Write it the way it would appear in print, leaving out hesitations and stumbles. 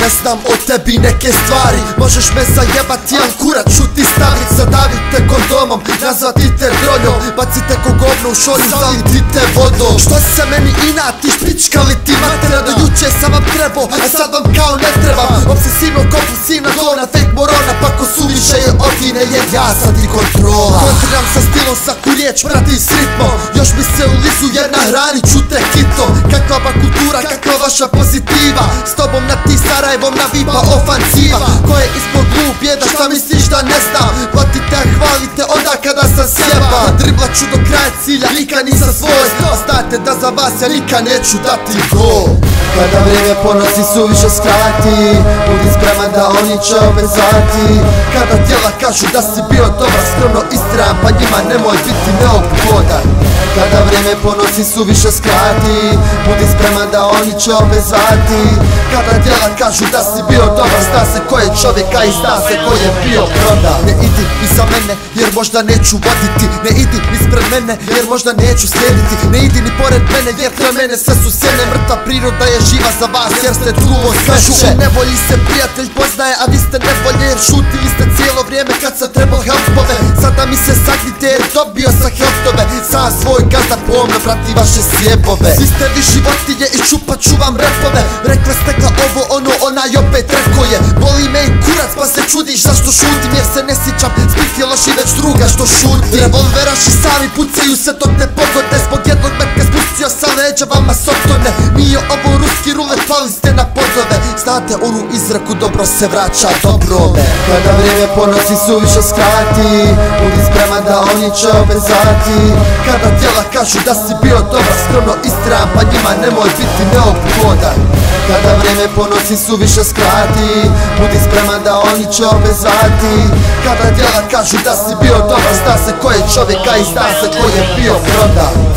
ne znam o tebi neke stvari. Možeš me zajebati, al kurac ću ti stavit. Zadavit te kondomom, nazvati te droljom, bacite ko govno u šolju, zaliti te vodom. Što se meni inatiš, pičkali ti matera? Do juče sam vam trebao, a sad vam kao ne trebam. Obsesivno kompulsivna govna, fake morona, pa ko suviše je ovine je ja sad i kontrola. Kontriram sa stilom, svaku riječ pratim s ritmom. Još mi se ulizu jer nahranit ću te hitom. Kakva ba kultura, kakva vaša pozitiva, s tobom na ti Sarajevom navipa ofanziva. Ko je ispod glup da šta misliš da ne znam? Platite, hvalite onda kada sam sjeba. Driblat ću do kraja cilja, nikad nisam svoj, a znate da za vas ja nikad neću dati gol. Kada vrijeme ponosi suviše skrati, budi spreman da oni će obezati. Kada tijela kažu da si bio dobar, skromno istrajan, pa njima nemoj biti neophodan. Kada vrijeme ponosi suviše skrati, budi spreman da oni će obezati. Kada tijela kažu da si bio dobar, zna se ko je čovjeka i zna se ko je bio prodan. Ne idi iza mene jer možda neću voditi, ne idi ispred mene jer možda neću slijediti, ne idi ni pored mene jer kraj mene sve su sjene. Mrtva priroda je živa za vas jer ste trulo sveće. U nevolji se prijatelj poznaje, a vi ste nevolje jer šutili ste cijelo vrijeme kad sam trebao helpove. Sada mi se sagnite jer dobio sam helpove. Sam svoj gazda pomno prati vaše sjebove. Svi ste vi životinje i čupat ću vam repove. Rekle ste ka ovo ono, onaj opet rekao je. Boli me i kurac pa se čudiš zašto šutim, jer se ne sjećam spiti loši već druga što šuti. Revolveraši sami pucaju se dok ne pogode, zbog jednog metka spustio sa leđa vama sotone. Nije ovo ruski rulet, pali ste na podove. Znate onu izreku, dobro se vraća dobrome. Kada vrijeme ponosi suviše skrati, budi spreman da oni će obezati. Kada tijela kažu da si bio dobar, skromno istrajan, pa njima nemoj biti neophodan. Kada vrijeme ponosi suviše skrati, budi spreman da oni će obezati. Kada tijela kažu da si bio dobar, zna se ko je čovjeka i zna se ko je bio prodan.